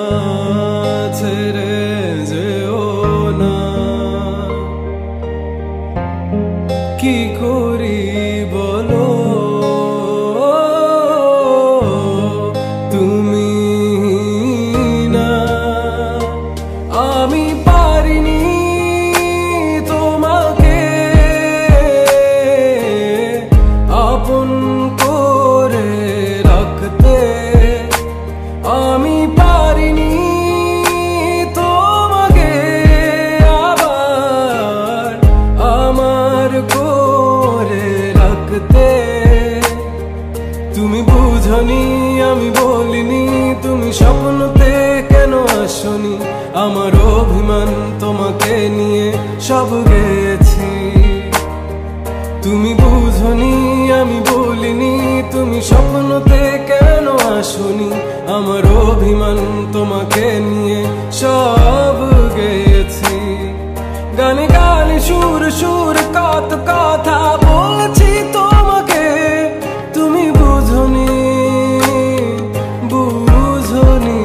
ছেড়ে যেও না। কি করি বলো তুমি না, আমি পারিনি তোমাকে আপন করে রাখতে, আমি পারিনি তোমাকে আবার আমার করে রাখতে। তুমি বুঝনি আমি বলিনি, তুমি স্বপ্নতে কেন আসনি, আমার অভিমান তোমাকে নিয়ে সব গেছি। তুমি বুঝনি আমি বলিনি, তুমি স্বপ্নতে কেন আসনি, আমার অভিমান তোমাকে নিয়ে সব গেছি। গানে গানে সুর সুর কত কথা বলছি তোমাকে, তুমি বুঝনি বুঝনি।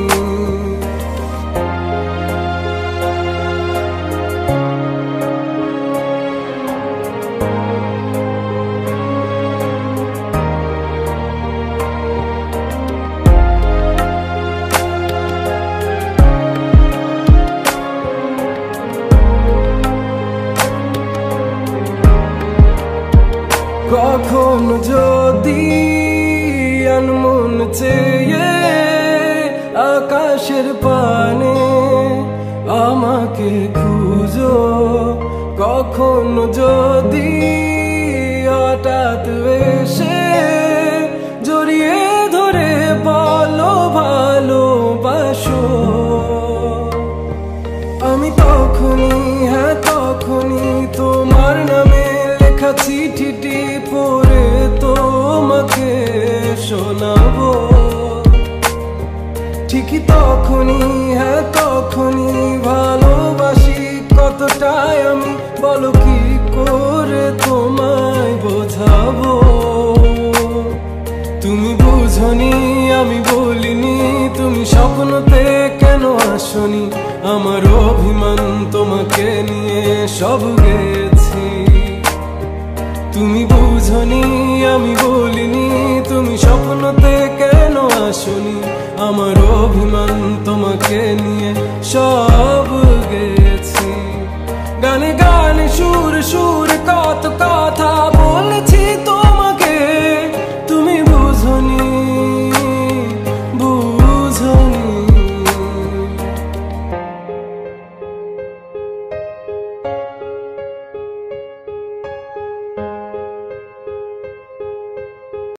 কখন যদি আনমন চেয়ে আকাশের পানে আমাকে খুঁজো, কখন যদি হঠাৎ এসে জড়িয়ে ধরে বলো ভালোবাসো, আমি তখনই হ্যাঁ তখনই তোমার নামে লেখা চিঠিটি পড়ে তোমাকে শোনাবো। ঠিকই তখনই হ্যাঁ তখনই ভালোবাসি কতটাই আমি, বলো কি করে তোমায় বোঝাবো। তুমি বুঝনি আমি বলিনি, তুমি স্বপ্নতে কেন আসনি, আমার অভিমান তোমাকে নিয়ে সব গেছি। তুমি বুঝনি আমি বলিনি, তুমি স্বপ্নতে কেন আসনি, আমার অভিমান তোমাকে নিয়ে সব গেছি। গানে গানে সুর সুর কত